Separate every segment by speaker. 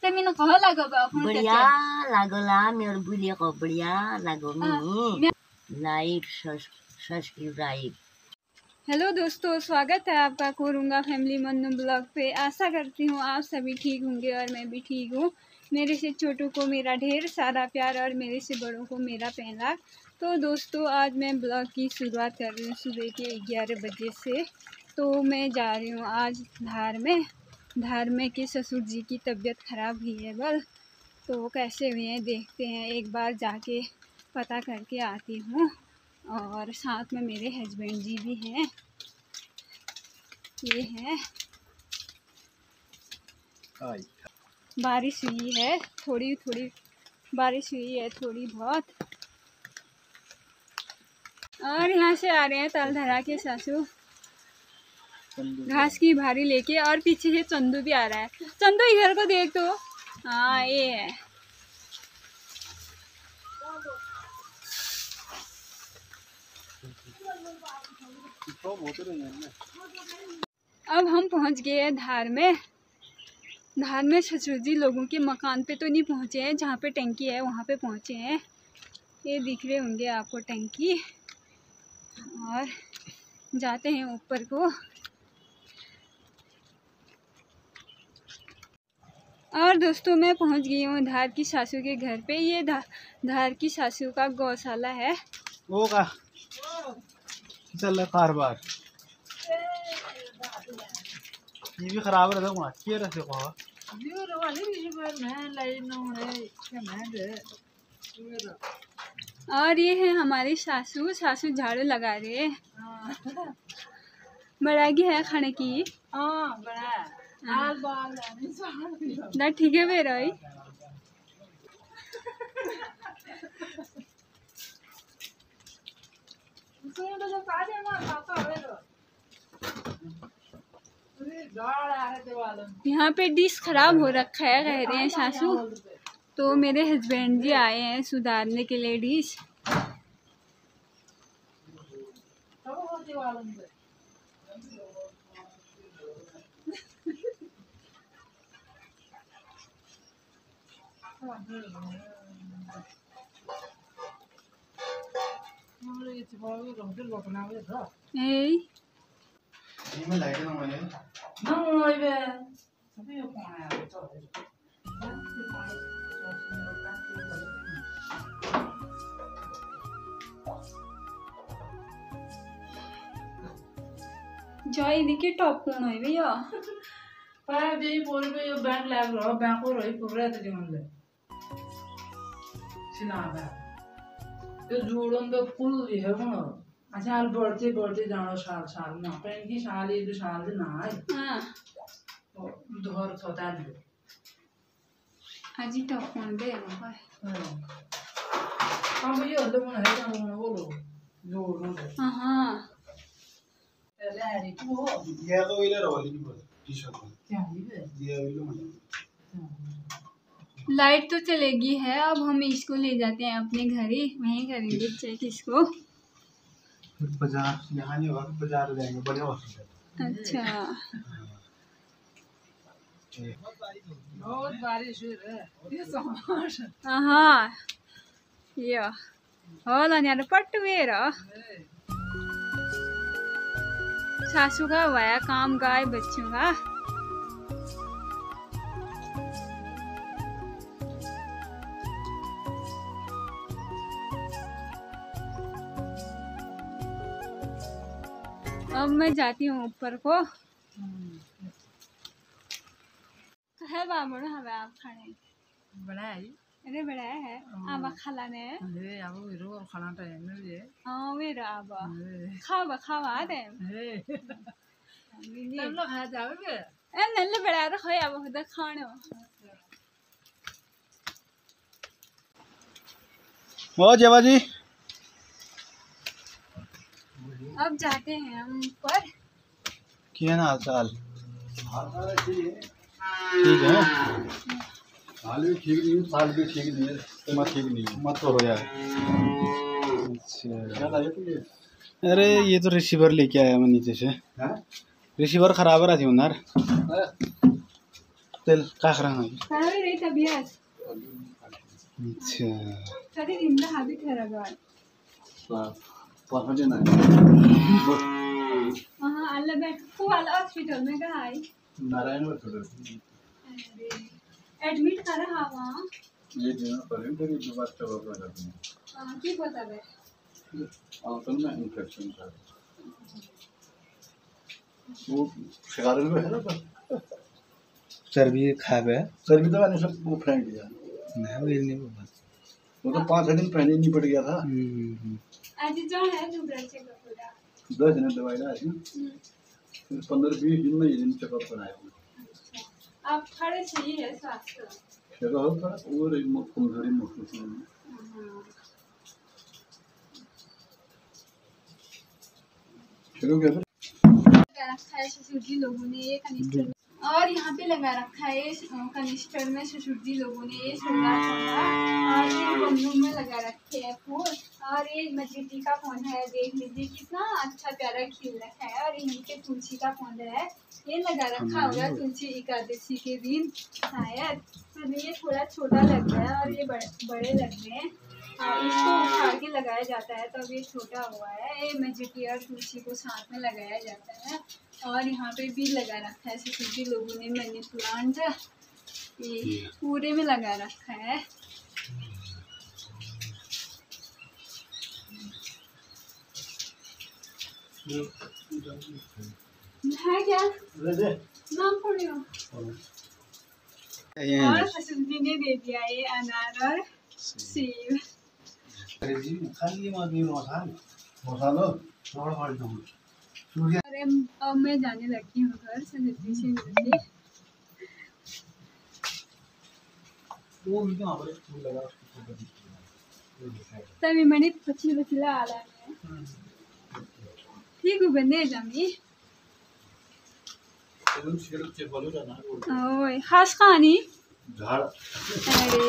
Speaker 1: Mean कह लागो बा
Speaker 2: बढ़िया लागला मेरे बुलिया को बढ़िया लागो मी लाइक सब्सक्राइब।
Speaker 1: हेलो दोस्तों, स्वागत है आपका कोरूंगा फैमिली मन्नू ब्लॉग पे। आशा करती हूँ आप सभी ठीक होंगे और मैं भी ठीक हूँ। मेरे से छोटों को मेरा ढेर सारा प्यार और मेरे से बड़ों को मेरा पहला। तो दोस्तों, आज मैं ब्लॉग की शुरुआत कर रही हूँ सुबह के 11 बजे से। तो मैं जा रही हूँ आज धार में कि ससुर जी की तबीयत ख़राब हुई है बल। तो कैसे हुए हैं देखते हैं, एक बार जाके पता करके आती हूँ। और साथ में मेरे हस्बैंड जी भी हैं। ये है, बारिश हुई है, थोड़ी थोड़ी बारिश हुई है, थोड़ी बहुत। और यहाँ से आ रहे हैं तलधरा के सासू घास की भारी लेके, और पीछे से चंदू भी आ रहा है। चंदू इधर को देख तो। हाँ, ये है। अब हम पहुंच गए हैं धार में ससुर जी लोगों के मकान पे तो नहीं पहुंचे हैं, जहाँ पे टंकी है वहाँ पे पहुंचे हैं। ये दिख रहे होंगे आपको टंकी। और जाते हैं ऊपर को। और दोस्तों, मैं पहुंच गई हूँ धार की सासू के घर पे। ये धार की सासू का गौशाला है।
Speaker 3: वो का चल कारबार ये भी खराब रहता है के रहते को।
Speaker 1: और ये है हमारी सासू झाड़ू लगा रहे हैं। बड़ागी है खाने की। ना ठीक है मेरा ही। यहाँ पे डिश खराब हो रखा है कह रहे हैं सासू। तो मेरे हस्बैंड जी आए हैं सुधारने के लिए डिश। जॉय देखिए टॉप कौन है भैया।
Speaker 4: पर जे बोल बे बैंक लाग रहा बैंक और रही पूरा तो जीवन ले सिना बा तो जोड़न तो फुल है वो। अच्छा हाल बढ़ते जानो साल ना पेन की साल ये दो साल ना है।
Speaker 1: हां,
Speaker 4: तो दोहर सोता है
Speaker 1: आज ही टॉप कौन दे रहा है।
Speaker 4: हम ये तो मन है ना वो लोग जोड़ लो।
Speaker 1: हां,
Speaker 4: ले तू हो
Speaker 3: ये तो इधर वाली की बोल टी-शर्ट
Speaker 4: क्या है
Speaker 3: ये वाली
Speaker 1: लाइट तो चलेगी है। अब हम इसको ले जाते हैं अपने घर ही, वहीं करेंगे चेक इसको।
Speaker 3: बाजार यहाँ नहीं होगा, बाजार जाएंगे बढ़िया होगा।
Speaker 1: अच्छा,
Speaker 4: बहुत बारिश हुई है ये समाज।
Speaker 1: हाँ, ये होला नि पट्टू वेरा सासू का हुआ काम गाय बच्चों का। अब मैं जाती हूँ ऊपर को। है बाबू हमें आप खाने
Speaker 4: बनाई
Speaker 1: अरे बड़ा है आबा खाला ने।
Speaker 4: अरे अब हीरो और खाना टाइम में ये
Speaker 1: हाँ वेरा आबा खावा दे
Speaker 4: तुम लोग खा जाओगे
Speaker 1: ए नल्ले बड़ा तो खोया अब खुद खाने।
Speaker 3: ओ जेवा जी,
Speaker 1: अब जाते हैं हम ऊपर।
Speaker 3: क्या हाल चाल? ठीक है,
Speaker 5: हाल भी ठीक नहीं है, साल भी ठीक नहीं है, मत ठीक नहीं है,
Speaker 3: मत करो यार।
Speaker 5: क्या
Speaker 3: अच्छा,
Speaker 5: लाए तुझे?
Speaker 3: अरे ये तो रिसीवर लेके आया मैं नीचे से।
Speaker 5: हैं?
Speaker 3: रिसीवर खराब रहा थी उन्हार। तेल काखरांग है
Speaker 1: सारी रही तबीयत
Speaker 3: अच्छा
Speaker 1: सारी दिन का हाबिट है रगार
Speaker 5: पहुंचे ना
Speaker 1: हाँ अल्लाह बैठ को वाला हॉस्पिटल में कहा है
Speaker 5: नारायण में थोड़ा
Speaker 1: एडमिट करा हाँ वहाँ
Speaker 5: ये दिन पर इंटरव्यू जो बात कर रहा था
Speaker 1: की पता है
Speaker 5: आंतन में इन्फेक्शन था वो शिकार में है ना
Speaker 3: चर्बी खाबे
Speaker 5: सर भी तो मैंने सब वो फेंक दिया
Speaker 3: नहीं वो नहीं बात
Speaker 5: वो तो 5 दिन पहले नहीं पड़ गया था
Speaker 1: आज जो है जो ब्लड चेकअप पूरा
Speaker 5: 10 दिन दवाई ला फिर 15-20 दिन में ये दिन चेकअप कराया
Speaker 1: आप खड़े सही है स्वास्थ्य
Speaker 5: चेकअप होता और एक कमजोरी महसूस हुई शुरू क्या
Speaker 1: लगा रखा है ससुर जी लोगों ने ये कनिस्टर और यहाँ पे लगा रखा है कनिस्टर में ससुर जी लोगों ने ये सोलर पौधा और ये बंगलों में लगा रखे हैं फूल और ये मजदीदी का पौधा है देख लीजिए कितना अच्छा प्यारा खिल रखा है और यहीं पे तुलसी का पौधा है ये लगा रखा होगा तुलसी एकादशी के दिन शायद पर ये थोड़ा छोटा लग रहा है और ये बड़े लग रहे हैं इसको उखाड़ के लगाया जाता है तब ये छोटा हुआ है ये मेजेटी और तुलसी को साथ में लगाया जाता है और यहाँ पे भी लगा रखा है ससुर लोगों ने मनी प्लांट ये पूरे में लगा रखा है है क्या नाम पढ़े हो और ससुर जी ने दे दिया ये अनार और सेब
Speaker 3: जी खाली मां भी
Speaker 5: मसालो
Speaker 3: थोड़ा पड़ दूं
Speaker 1: अरे अब मैं जाने लगी हूँ घर से जल्दी से मिलके
Speaker 3: वो भी कहां पर फूल लगा
Speaker 1: तभी मैंने पछिला आला है ठीक है बने जामी
Speaker 5: एकदम सिगरेट से बोलो ना
Speaker 1: ओए खास कहानी
Speaker 5: झाड़
Speaker 1: अरे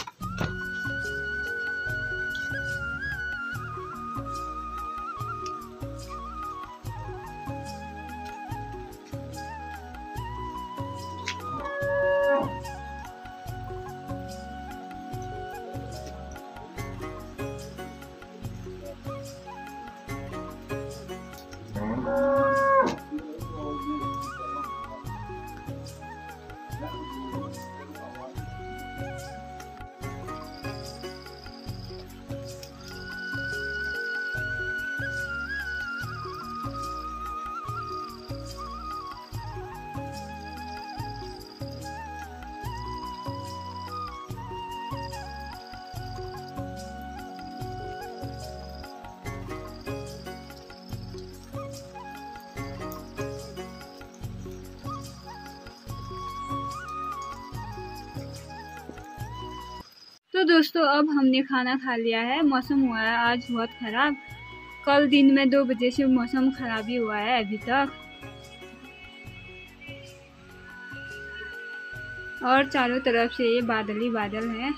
Speaker 1: तो दोस्तों अब हमने खाना खा लिया है मौसम हुआ है आज बहुत ख़राब कल दिन में 2 बजे से मौसम ख़राब ही हुआ है अभी तक और चारों तरफ से ये बादल ही बादल है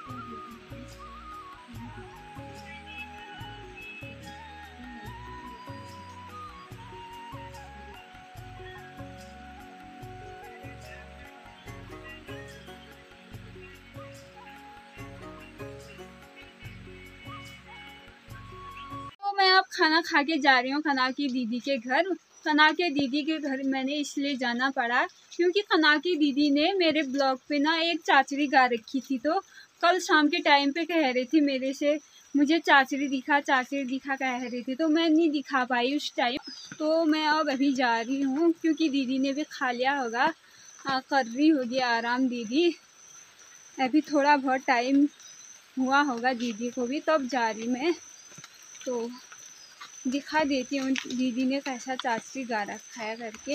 Speaker 1: मैं अब खाना खा के जा रही हूँ खना की दीदी के घर खना के दीदी के घर मैंने इसलिए जाना पड़ा क्योंकि खना की दीदी ने मेरे ब्लॉग पे ना एक चाचरी गा रखी थी तो कल शाम के टाइम पे कह रही थी मेरे से मुझे चाचरी दिखा कह रही थी तो मैं नहीं दिखा पाई उस टाइम तो मैं अब अभी जा रही हूँ क्योंकि दीदी ने भी खा लिया होगा कर रही होगी आराम दीदी अभी थोड़ा बहुत टाइम हुआ होगा दीदी को भी तब जा रही मैं तो दिखा देती हूँ दीदी ने कैसा चाचरी गा रखा है करके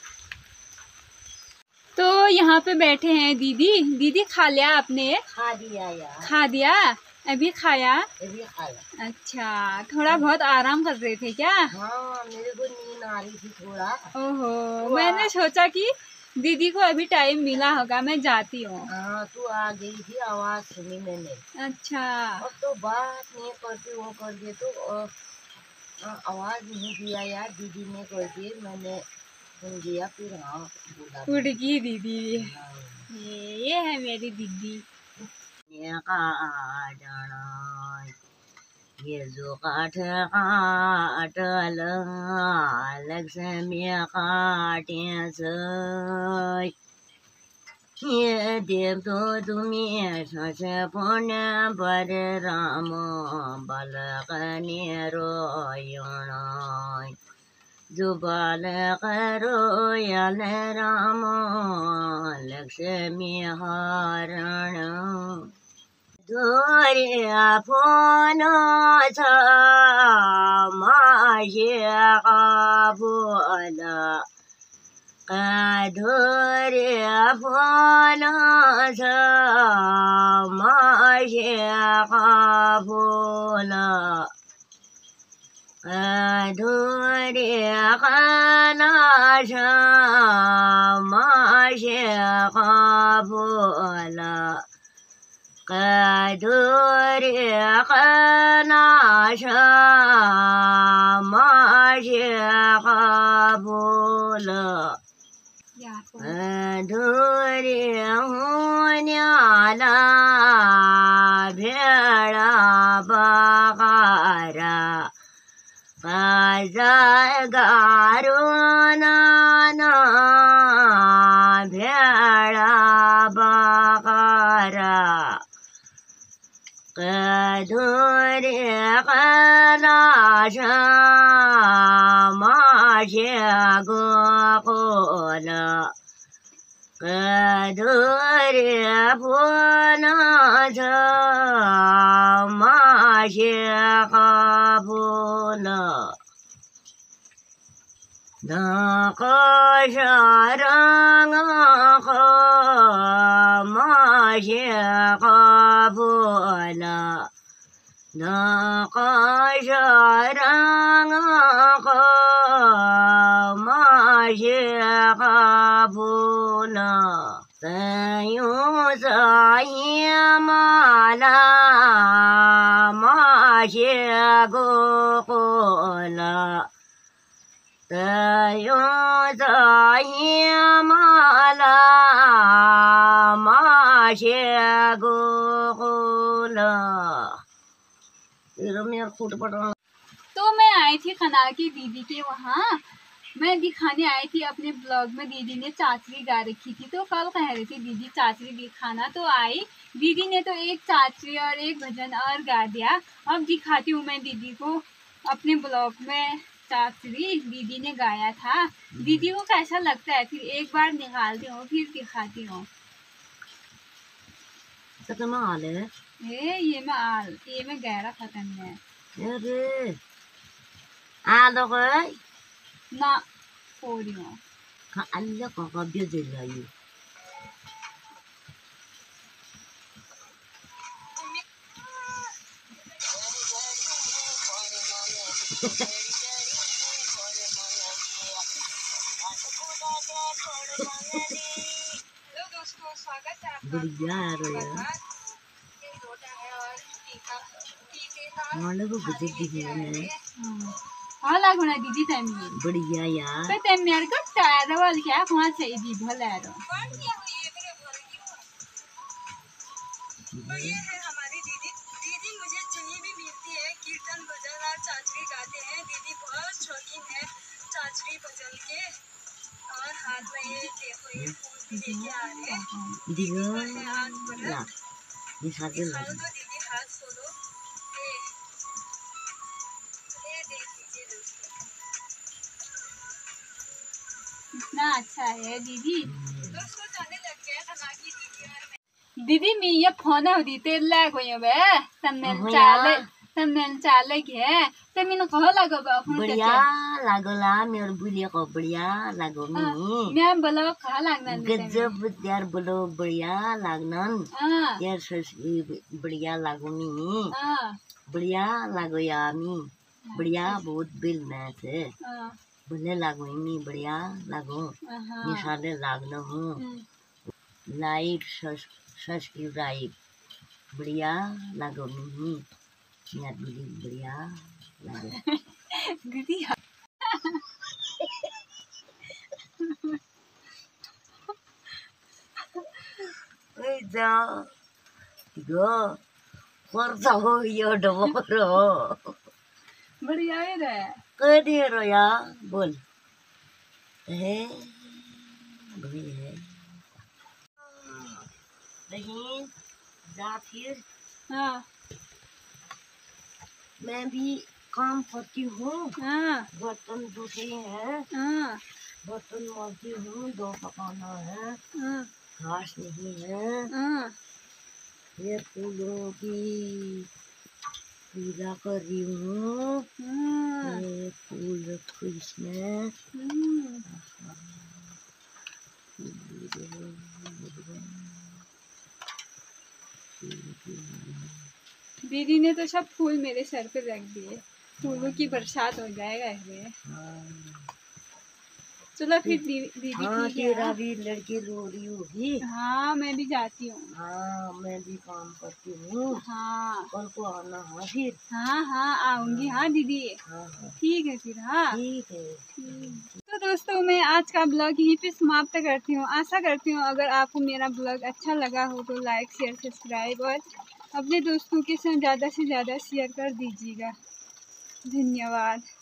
Speaker 1: तो यहाँ पे बैठे हैं दीदी खा लिया आपने
Speaker 2: खा दिया यार
Speaker 1: खा दिया अभी खाया
Speaker 2: अभी खाया
Speaker 1: अच्छा थोड़ा बहुत आराम कर रहे थे क्या
Speaker 2: हाँ मेरे को नींद आ रही थी थोड़ा
Speaker 1: ओहो मैंने सोचा कि दीदी को अभी टाइम मिला होगा मैं जाती हूँ
Speaker 2: हाँ तू आ गई थी आवाज सुनी मैंने
Speaker 1: अच्छा
Speaker 2: अब तो बात नहीं करती वो कर दिए तो आवाज नहीं दिया यार दीदी ने कर दिए मैंने सुन दिया फिर हाँ बोला
Speaker 1: उड़ गई दीदी
Speaker 2: हाँ।
Speaker 1: ये है मेरी दीदी।
Speaker 2: ये काटना ये जो काट काटल लक्ष्मी काटे सै ये देव तो तुम्हें सस पुण्य पर राम बालक रोयण जो बालक रोयल राम लक्ष्मी हरण धोर्या फोन छ माझे बोला धोर्या फोन छ माझे बोला धोर्या कलाश माझे बोला धोर्या कलाश माझे बोला धोर्या होण्याला भेळा बगारा गारून भेळा बगारा धोर्या कलाश माझे गोकुल धोर्या फोन छ माझे बोल नकोश रंग माझे बोल नकोश रंग माझे बोल तयूं साई माला माझे गोकुल तयूं साई माला माझे गोकुल मेरा फूट पड़ रहा।
Speaker 1: तो मैं आई थी खना की दीदी के वहाँ, मैं दिखाने आई थी अपने ब्लॉग में। दीदी ने चाचरी गा रखी थी, तो कल कह रही थी दीदी चाचरी दिखाना, तो आई। दीदी ने तो एक चाचरी और एक भजन और गा दिया। अब दिखाती हूँ मैं दीदी को अपने ब्लॉग में चाचरी दीदी ने गाया था। दीदी को कैसा लगता है फिर एक बार निकालती हूँ, फिर दिखाती हूँ। ये मैं गहरा खत्म है
Speaker 2: अरे आलो गई
Speaker 1: ना पोरियो
Speaker 2: Allah kok kabio jelayu.
Speaker 1: Hello दोस्तों, स्वागत है आपका।
Speaker 2: बढ़िया है रो यार। मानो को गजब दिखी है।
Speaker 1: हाँ लागू ना दीदी तैमी।
Speaker 2: बढ़िया यार।
Speaker 1: पे तैमी यार का टायर वाल क्या कौन से दीदी भला रो।
Speaker 6: तो ये है हमारी दीदी। दीदी मुझे जिन्हीं भी मिलती है कीर्तन भजन और चाचरी गाते हैं। दीदी बहुत शौकीन है चाचरी भजन के। और हाथ में ये देखो ये फूल भी लेके आ रहे हैं।
Speaker 2: दीदी
Speaker 6: आज
Speaker 2: ला ये साथे ला
Speaker 6: तो दीदी हाथ खोलो। ये देख लीजिए दोस्तों,
Speaker 1: कितना अच्छा है दीदी।
Speaker 6: दोस्तों जाने लग गया था ना कि दीदी और मैं।
Speaker 1: दीदी मी ये फोन हो दी तेल ला गयो बे तमेल चाले के तमिन कह लागो बा फोन
Speaker 2: बढ़िया लागोला मेरे बुलिया को बढ़िया लागो मी
Speaker 1: मैं बोलो कहा लागना
Speaker 2: गजब यार बोलो बढ़िया लागनन
Speaker 1: हां
Speaker 2: यार बढ़िया लागो मी
Speaker 1: हां
Speaker 2: बढ़िया लागो यार मी बढ़िया बहुत बिल मैच है
Speaker 1: हां
Speaker 2: बोले लागो मी बढ़िया लागो निशाने लागना हूँ लाइक सब्सक्राइब बढ़िया लागो मी यार दीदी बढ़िया लागो
Speaker 1: दीदी
Speaker 2: जा गो खर्च हो यो डबरो
Speaker 1: बढ़िया है रे।
Speaker 2: कदे रोया बोल है भाई है नहीं जा फिर
Speaker 1: हाँ
Speaker 2: मैं भी काम करती हूँ
Speaker 1: हाँ
Speaker 2: बर्तन धोते हैं
Speaker 1: हाँ
Speaker 2: बर्तन मारती हूँ दो पकाना है
Speaker 1: हाँ
Speaker 2: घास नहीं है
Speaker 1: हाँ
Speaker 2: ये फूलों की पूजा कर रही हूँ
Speaker 1: हाँ
Speaker 2: ये फूल रखो इसमें
Speaker 1: दीदी ने तो सब फूल मेरे सर पे रख दिए। फूलों की बरसात हो जाएगा इसमें। चलो फिर दीदी
Speaker 2: हाँ
Speaker 1: ठीक है।
Speaker 2: तेरा भी लड़की रो रही होगी
Speaker 1: हाँ मैं भी जाती हूँ।
Speaker 2: हाँ मैं भी काम करती हूँ
Speaker 1: हाँ
Speaker 2: कल को आना हाँ फिर
Speaker 1: हाँ हाँ आऊंगी। हाँ दीदी
Speaker 2: हाँ हाँ
Speaker 1: ठीक है फिर। हाँ
Speaker 2: ठीक है
Speaker 1: तो दोस्तों मैं आज का ब्लॉग यहीं पे समाप्त करती हूँ। आशा करती हूँ अगर आपको मेरा ब्लॉग अच्छा लगा हो तो लाइक शेयर सब्सक्राइब और अपने दोस्तों के साथ ज़्यादा से ज़्यादा शेयर कर दीजिएगा। धन्यवाद।